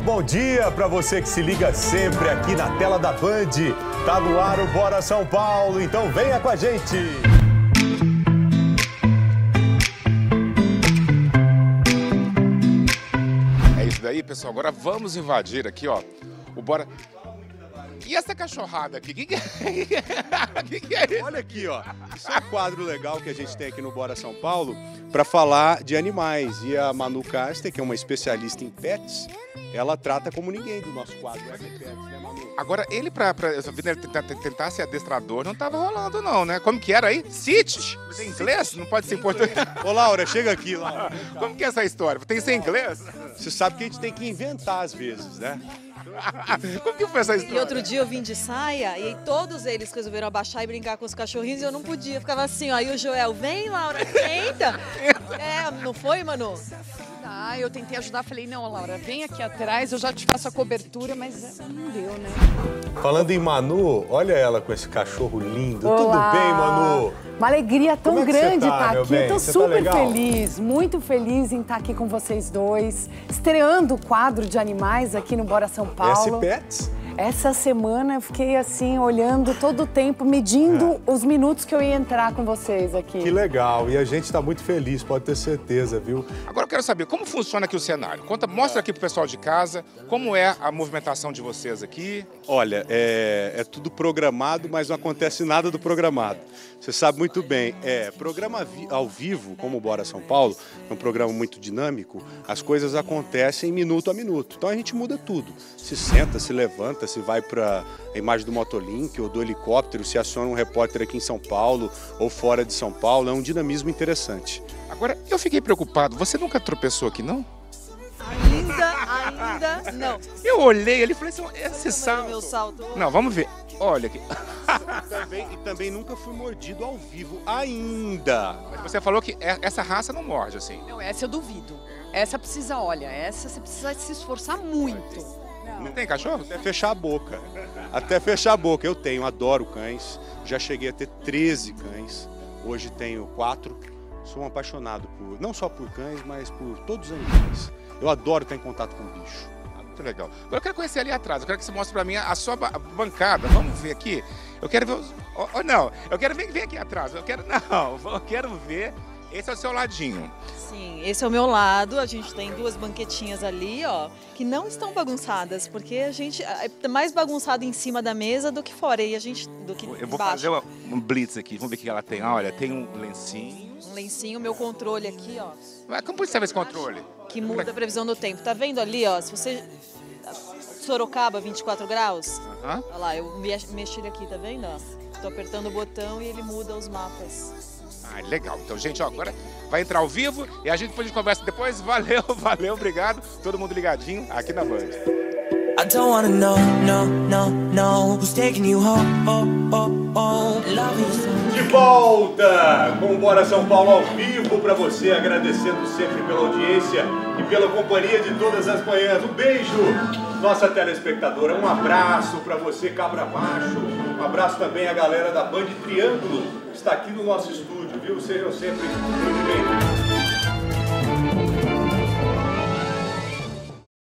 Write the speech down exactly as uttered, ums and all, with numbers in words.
Muito bom dia para você que se liga sempre aqui na tela da Band. Tá no ar o Bora São Paulo, então venha com a gente. É isso daí, pessoal. Agora vamos invadir aqui, ó, o Bora... E essa cachorrada aqui? O que, que, é? que, que é isso? Olha aqui, ó. Isso é um quadro legal que a gente tem aqui no Bora São Paulo para falar de animais. E a Manu Caster, que é uma especialista em pets, ela trata como ninguém do nosso quadro. Pets, né, Manu? Agora, ele, pra, pra essa vida, tentar, tentar ser adestrador, não tava rolando, não, né? Como que era aí? Sit? Em inglês? Não pode ser em português? Ô, Laura, chega aqui, Laura. Como que é essa história? Tem que ser em inglês? Você sabe que a gente tem que inventar às vezes, né? Como que foi essa história? E outro dia eu vim de saia e aí todos eles resolveram abaixar e brincar com os cachorrinhos e eu não podia. Ficava assim, ó. Aí o Joel, vem, Laura, senta. É, não foi, Manu? Ah, eu tentei ajudar, falei, não, Laura, vem aqui atrás, eu já te faço a cobertura, mas não deu, né? Falando em Manu, olha ela com esse cachorro lindo. Olá. Tudo bem, Manu? Uma alegria tão Como é que grande você tá, estar meu aqui. bem? Eu tô Você tá super legal? feliz, muito feliz em estar aqui com vocês dois, estreando o quadro de animais aqui no Bora São Paulo. S Pets? Essa semana eu fiquei assim, olhando todo o tempo, medindo É. os minutos que eu ia entrar com vocês aqui. Que legal. E a gente está muito feliz, pode ter certeza, viu? Agora eu quero saber como funciona aqui o cenário. Conta, mostra aqui pro pessoal de casa como é a movimentação de vocês aqui. Olha, é, é tudo programado, mas não acontece nada do programado. Você sabe muito bem, é programa vi- ao vivo, como o Bora São Paulo, é um programa muito dinâmico, as coisas acontecem minuto a minuto. Então a gente muda tudo. Se senta, se levanta, se vai para a imagem do Motolink ou do helicóptero, se aciona um repórter aqui em São Paulo ou fora de São Paulo, é um dinamismo interessante. Agora, eu fiquei preocupado. Você nunca tropeçou aqui, não? Ainda, ainda não. Eu olhei ali e falei assim, esse Meu salto... salto. Não, vamos ver. Olha aqui. Também, e também nunca fui mordido ao vivo, ainda. Mas você falou que é- essa raça não morde, assim. Não, essa eu duvido. Essa precisa, olha, essa você precisa se esforçar muito. Não tem cachorro? Até fechar a boca. Até fechar a boca. Eu tenho, adoro cães. Já cheguei a ter treze cães. Hoje tenho quatro. Sou um apaixonado por, não só por cães, mas por todos os animais. Eu adoro estar em contato com o bicho. Ah, muito legal. Agora eu quero conhecer ali atrás. Eu quero que você mostre pra mim a sua ba- bancada. Vamos ver aqui. Eu quero ver os... Oh, oh, não, eu quero ver, ver aqui atrás. Eu quero... Não, eu quero ver... Esse é o seu ladinho. Sim, esse é o meu lado. A gente tem duas banquetinhas ali, ó, que não estão bagunçadas, porque a gente é mais bagunçado em cima da mesa do que fora, e a gente do que Eu vou embaixo. fazer uma- um blitz aqui. Vamos ver o que ela tem. Ah, olha, tem um lencinho. Um lencinho, meu controle aqui, ó, Mas como você sabe esse controle? que muda a previsão do tempo. Tá vendo ali, ó? Se você Sorocaba, vinte e quatro graus. Hã? Olha lá, eu mex- mexi ele aqui, tá vendo? Ó? Tô apertando o botão e ele muda os mapas. Ah, legal. Então, gente, ó, agora vai entrar ao vivo e a gente depois a gente conversa depois. Valeu, valeu, obrigado. Todo mundo ligadinho aqui na Band. I don't wanna know, no, no, no. Who's taking you home, oh, oh, oh. Love you. De volta com o Bora São Paulo ao vivo para você, agradecendo sempre pela audiência e pela companhia de todas as manhãs. Um beijo, nossa telespectadora, um abraço para você, Cabra Macho, um abraço também à galera da Band Triângulo, que está aqui no nosso estúdio, viu? Sejam sempre muito bem-vindos.